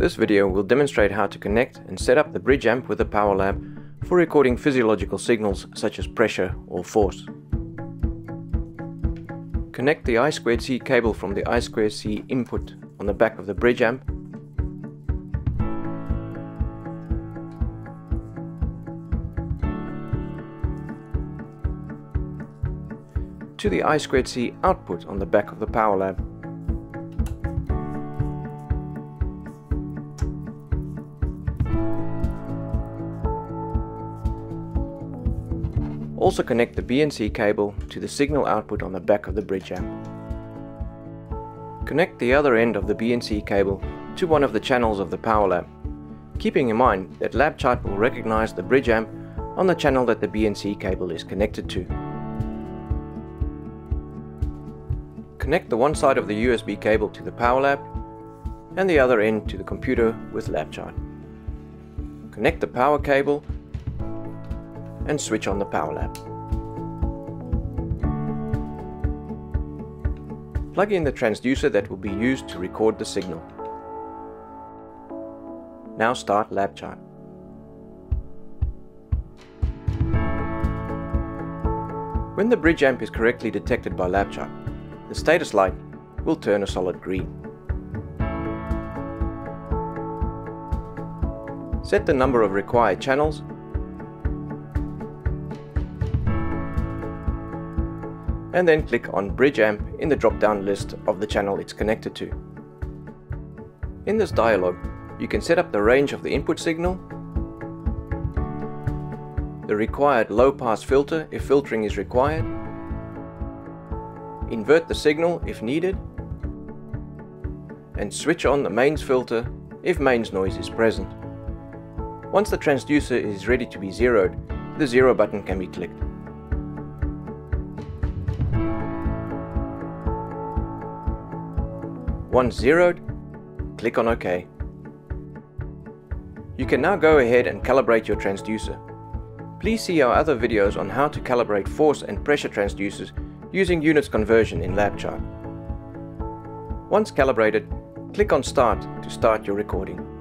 This video will demonstrate how to connect and set up the bridge amp with the PowerLab for recording physiological signals such as pressure or force. Connect the I2C cable from the I2C input on the back of the bridge amp to the I2C output on the back of the PowerLab. Also connect the BNC cable to the signal output on the back of the bridge amp. Connect the other end of the BNC cable to one of the channels of the PowerLab, keeping in mind that LabChart will recognize the bridge amp on the channel that the BNC cable is connected to. Connect the one side of the USB cable to the PowerLab and the other end to the computer with LabChart. Connect the power cable and switch on the PowerLab. Plug in the transducer that will be used to record the signal. Now start LabChart. When the bridge amp is correctly detected by LabChart, the status light will turn a solid green. Set the number of required channels and then click on Bridge Amp in the drop-down list of the channel it's connected to. In this dialog, you can set up the range of the input signal, the required low-pass filter if filtering is required, invert the signal if needed, and switch on the mains filter if mains noise is present. Once the transducer is ready to be zeroed, the zero button can be clicked. Once zeroed, click on OK. You can now go ahead and calibrate your transducer. Please see our other videos on how to calibrate force and pressure transducers using units conversion in LabChart. Once calibrated, click on Start to start your recording.